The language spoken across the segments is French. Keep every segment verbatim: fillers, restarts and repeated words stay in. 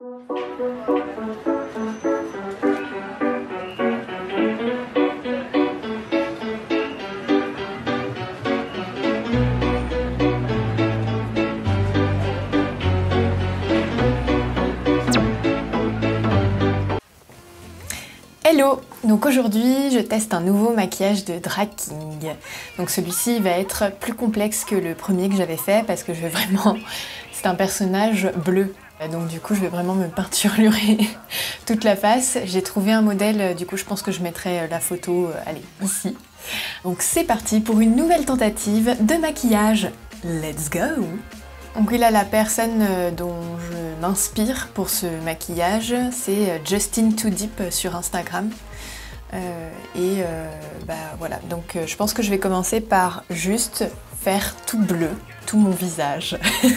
Hello! Donc aujourd'hui je teste un nouveau maquillage de Drag King. Donc celui-ci va être plus complexe que le premier que j'avais fait parce que je vais vraiment... c'est un personnage bleu. Donc du coup je vais vraiment me peinturer toute la face. J'ai trouvé un modèle, du coup je pense que je mettrai la photo, allez, ici. Donc c'est parti pour une nouvelle tentative de maquillage. Let's go! Donc oui, là, la personne dont je m'inspire pour ce maquillage, c'est Justin Too Deep sur Instagram. Euh, et euh, bah voilà, donc je pense que je vais commencer par juste faire tout bleu, tout mon visage.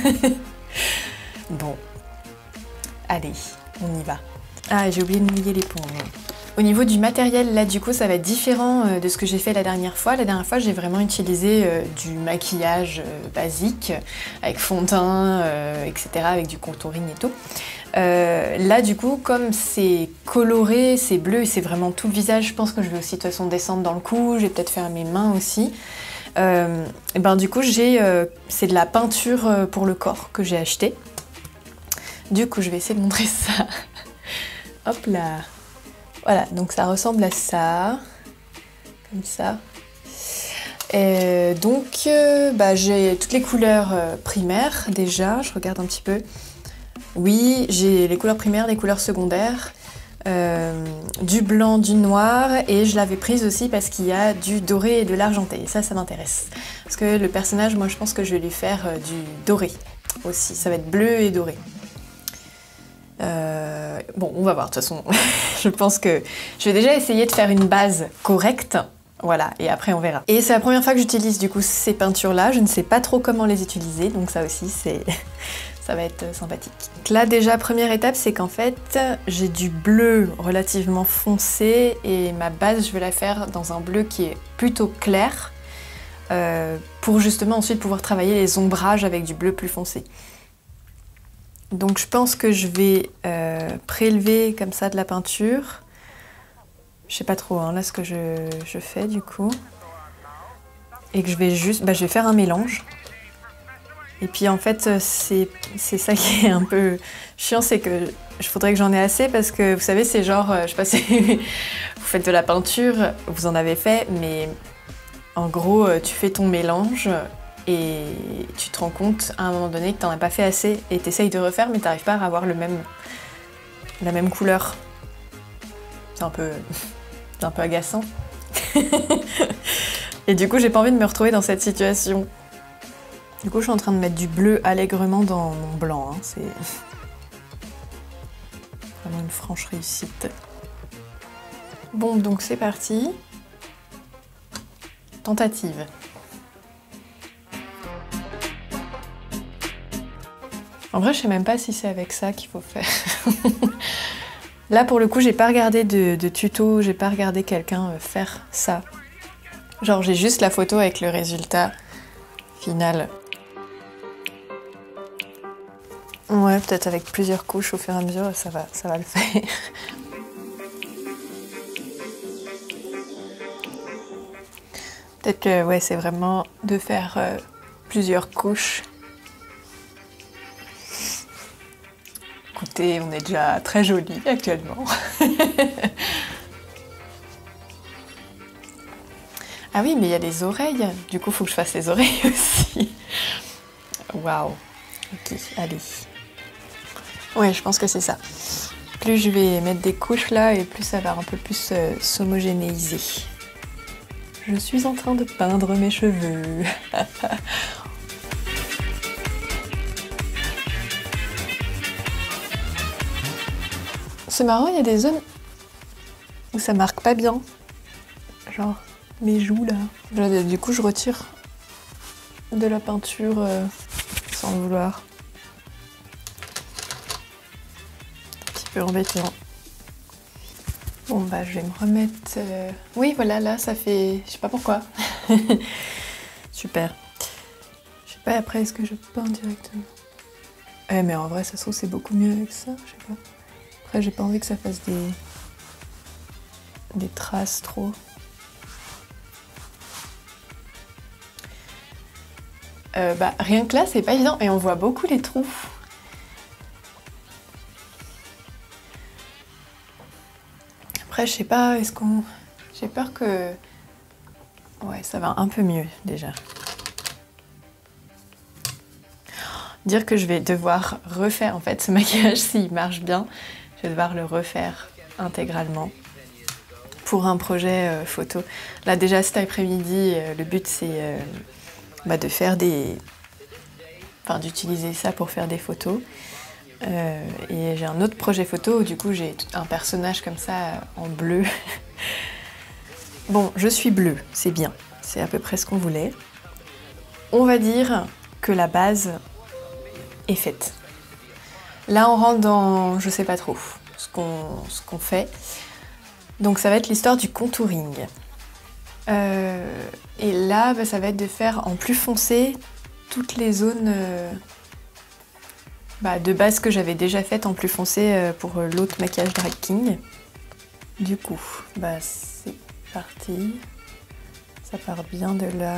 Bon, allez, on y va. Ah, j'ai oublié de mouiller l'éponge. Au niveau du matériel, là du coup ça va être différent de ce que j'ai fait la dernière fois. La dernière fois j'ai vraiment utilisé euh, du maquillage euh, basique, avec fond de teint, euh, et cetera, avec du contouring et tout. Euh, là du coup, comme c'est coloré, c'est bleu et c'est vraiment tout le visage, je pense que je vais aussi de toute façon descendre dans le cou, je vais peut-être faire mes mains aussi. Euh, et ben du coup j'ai, euh, c'est de la peinture pour le corps que j'ai acheté. Du coup je vais essayer de montrer ça. Hop là. Voilà, donc ça ressemble à ça, comme ça. Et donc, euh, bah, j'ai toutes les couleurs euh, primaires déjà, je regarde un petit peu. Oui, j'ai les couleurs primaires, les couleurs secondaires, euh, du blanc, du noir, et je l'avais prise aussi parce qu'il y a du doré et de l'argenté, et ça, ça m'intéresse. Parce que le personnage, moi je pense que je vais lui faire euh, du doré aussi, ça va être bleu et doré. Euh, bon, on va voir, de toute façon, je pense que je vais déjà essayer de faire une base correcte, voilà, et après on verra. Et c'est la première fois que j'utilise du coup ces peintures-là, je ne sais pas trop comment les utiliser, donc ça aussi, c'est, ça va être sympathique. Donc là, déjà, première étape, c'est qu'en fait, j'ai du bleu relativement foncé, et ma base, je vais la faire dans un bleu qui est plutôt clair, euh, pour justement ensuite pouvoir travailler les ombrages avec du bleu plus foncé. Donc je pense que je vais euh, prélever comme ça de la peinture. Je sais pas trop hein, là ce que je, je fais du coup. Et que je vais juste, bah, je vais faire un mélange. Et puis en fait c'est ça qui est un peu chiant, c'est que je faudrait que j'en ai assez parce que vous savez c'est genre, je sais pas si vous faites de la peinture, vous en avez fait, mais en gros tu fais ton mélange. Et tu te rends compte à un moment donné que t'en as pas fait assez et t'essayes de refaire mais t'arrives pas à avoir le même, la même couleur. C'est un peu, c'est un peu agaçant. Et du coup j'ai pas envie de me retrouver dans cette situation. Du coup je suis en train de mettre du bleu allègrement dans mon blanc. Hein. C'est vraiment une franche réussite. Bon donc c'est parti. Tentative. En vrai, je sais même pas si c'est avec ça qu'il faut faire. Là, pour le coup, j'ai pas regardé de, de tuto, j'ai pas regardé quelqu'un faire ça. Genre, j'ai juste la photo avec le résultat final. Ouais, peut-être avec plusieurs couches au fur et à mesure, ça va, ça va le faire. Peut-être que, ouais, c'est vraiment de faire euh, plusieurs couches. Écoutez, on est déjà très jolis actuellement. Ah oui, mais il y a les oreilles. Du coup, il faut que je fasse les oreilles aussi. Waouh. Ok, allez. Ouais, je pense que c'est ça. Plus je vais mettre des couches là, et plus ça va un peu plus euh, s'homogénéiser. Je suis en train de peindre mes cheveux. C'est marrant, il y a des zones où ça marque pas bien. Genre mes joues là. Du coup, je retire de la peinture euh, sans le vouloir. Un petit peu embêtant. Bon bah je vais me remettre... Euh... Oui voilà, là ça fait... Je sais pas pourquoi. Super. Je sais pas après, est-ce que je peins directement? Eh mais en vrai ça se trouve c'est beaucoup mieux avec ça, je sais pas. Après j'ai pas envie que ça fasse des... des traces trop. Euh, bah rien que là c'est pas évident et on voit beaucoup les trous. Après je sais pas, est-ce qu'on... J'ai peur que... Ouais ça va un peu mieux déjà. Dire que je vais devoir refaire en fait ce maquillage s'il marche bien, je vais devoir le refaire intégralement pour un projet euh, photo. Là déjà cet après-midi, euh, le but c'est euh, bah, de faire des... Enfin d'utiliser ça pour faire des photos. Euh, et j'ai un autre projet photo où du coup j'ai un personnage comme ça en bleu. Bon, je suis bleue, c'est bien, c'est à peu près ce qu'on voulait. On va dire que la base est faite. Là on rentre dans, je sais pas trop, ce qu'on ce qu'on fait. Donc ça va être l'histoire du contouring. Euh, et là, bah, ça va être de faire en plus foncé toutes les zones euh, bah, de base que j'avais déjà faites en plus foncé euh, pour l'autre maquillage Drag King. Du coup, bah, c'est parti. Ça part bien de là.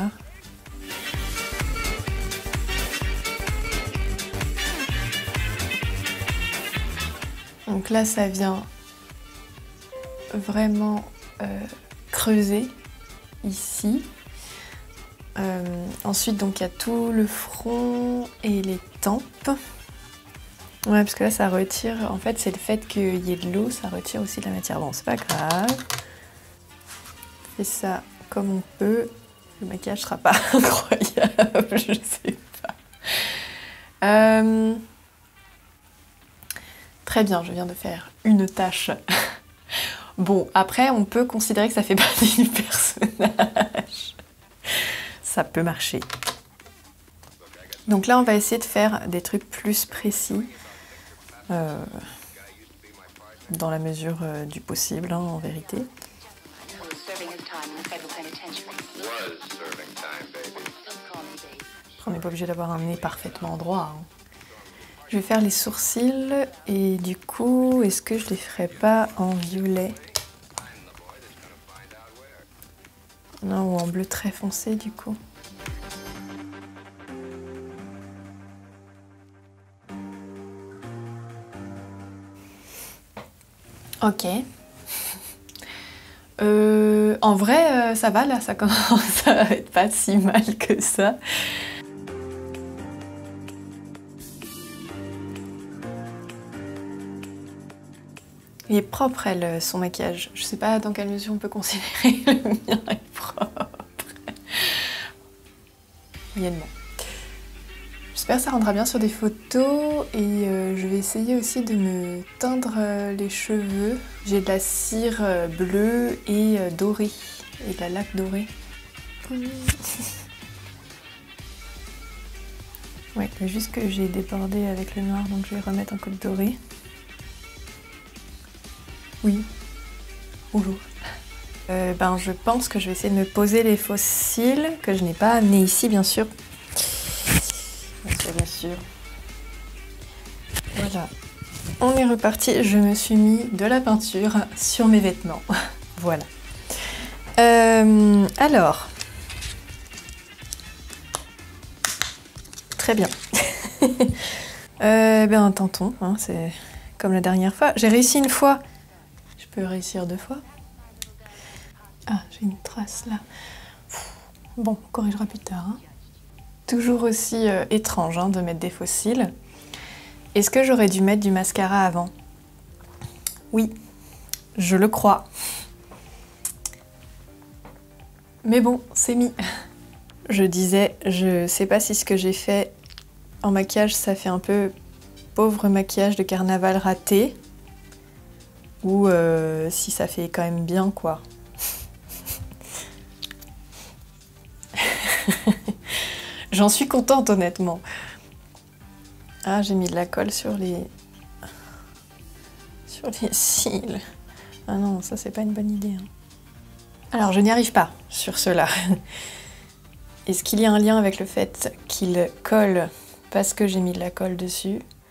Donc là, ça vient vraiment euh, creuser ici. Euh, ensuite, donc il y a tout le front et les tempes. Ouais, parce que là, ça retire. En fait, c'est le fait qu'il y ait de l'eau, ça retire aussi de la matière. Bon, c'est pas grave. On fait ça comme on peut. Le maquillage sera pas incroyable, je sais pas. Euh... Très bien, je viens de faire une tâche. Bon, après, on peut considérer que ça fait partie du personnage. Ça peut marcher. Donc là, on va essayer de faire des trucs plus précis. Euh, dans la mesure euh, du possible, hein, en vérité. On n'est pas obligé d'avoir un nez parfaitement droit. Hein. Je vais faire les sourcils et du coup, est-ce que je les ferai pas en violet? Non, ou en bleu très foncé du coup. Ok. Euh, en vrai, euh, ça va là, ça commence à être pas si mal que ça. Il est propre, elle, son maquillage. Je sais pas dans quelle mesure on peut considérer le mien est propre. Moyennement. J'espère que ça rendra bien sur des photos et euh, je vais essayer aussi de me teindre euh, les cheveux. J'ai de la cire euh, bleue et euh, dorée, et de la laque dorée. Ouais, juste que j'ai débordé avec le noir, donc je vais remettre un coup de doré. Oui, bonjour. Euh, ben, je pense que je vais essayer de me poser les faux cils, que je n'ai pas amené ici, bien sûr. Bien sûr. Voilà. On est reparti. Je me suis mis de la peinture sur mes vêtements. Voilà. Euh, alors. Très bien. euh, ben, tentons. Hein, c'est comme la dernière fois. J'ai réussi une fois. Je peux réussir deux fois. Ah, j'ai une trace là. Bon, on corrigera plus tard. Hein. Toujours aussi euh, étrange hein, de mettre des faux cils. Est-ce que j'aurais dû mettre du mascara avant? Oui, je le crois. Mais bon, c'est mis. Je disais, je sais pas si ce que j'ai fait en maquillage, ça fait un peu pauvre maquillage de carnaval raté. Ou euh, si ça fait quand même bien, quoi. J'en suis contente, honnêtement. Ah, j'ai mis de la colle sur les... sur les cils. Ah non, ça, c'est pas une bonne idée. Hein. Alors, je n'y arrive pas sur cela. Est-ce qu'il y a un lien avec le fait qu'il colle parce que j'ai mis de la colle dessus?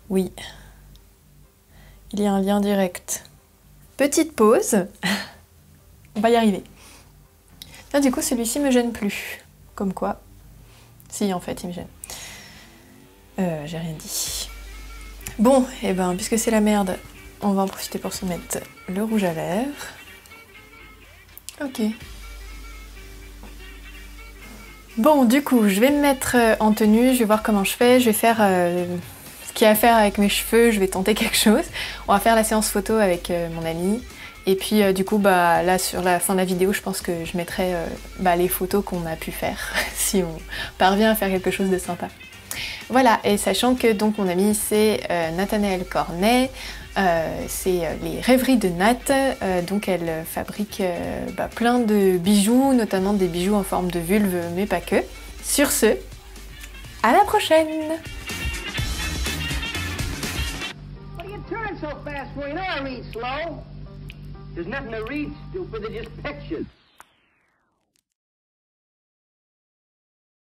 Oui. Il y a un lien direct. Petite pause. On va y arriver. Là, du coup, celui-ci me gêne plus. Comme quoi. Si, en fait, il me gêne. Euh, j'ai rien dit. Bon, et eh ben, puisque c'est la merde, on va en profiter pour se mettre le rouge à lèvres. Ok. Bon, du coup, je vais me mettre en tenue, je vais voir comment je fais, je vais faire euh, ce qu'il y a à faire avec mes cheveux, je vais tenter quelque chose. On va faire la séance photo avec euh, mon ami. Et puis euh, du coup, bah, là sur la fin de la vidéo, je pense que je mettrai euh, bah, les photos qu'on a pu faire, si on parvient à faire quelque chose de sympa. Voilà, et sachant que donc mon ami c'est euh, Nathanaëlle Cornet, euh, c'est euh, les rêveries de Nat, euh, donc elle fabrique euh, bah, plein de bijoux, notamment des bijoux en forme de vulve, mais pas que. Sur ce, à la prochaine! So fast for you know I read slow. There's nothing to read, stupid, they're just pictures.